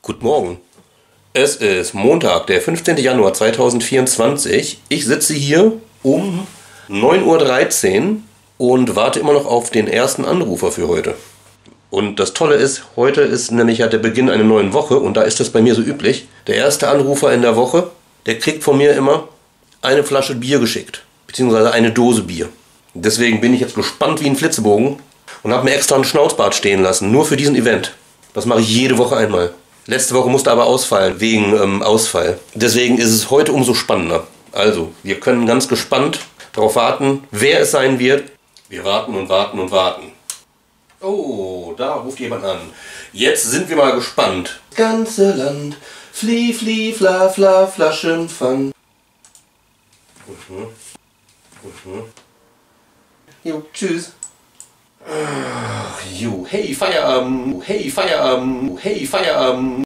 Guten Morgen. Es ist Montag, der 15. Januar 2024. Ich sitze hier um 9:13 Uhr und warte immer noch auf den ersten Anrufer für heute. Und das Tolle ist, heute ist nämlich ja der Beginn einer neuen Woche und da ist es bei mir so üblich. Der erste Anrufer in der Woche, der kriegt von mir immer eine Flasche Bier geschickt, beziehungsweise eine Dose Bier. Deswegen bin ich jetzt gespannt wie ein Flitzebogen und habe mir extra einen Schnauzbart stehen lassen, nur für diesen Event. Das mache ich jede Woche einmal. Letzte Woche musste aber ausfallen, wegen Ausfall. Deswegen ist es heute umso spannender. Also, wir können ganz gespannt darauf warten, wer es sein wird. Wir warten und warten und warten. Oh, da ruft jemand an. Jetzt sind wir mal gespannt. Das ganze Land, flie, flie, fla, fla, Flaschenpfand. Jo, tschüss. Ach, jo, hey, Feierabend, hey, Feierabend, hey, Feierabend.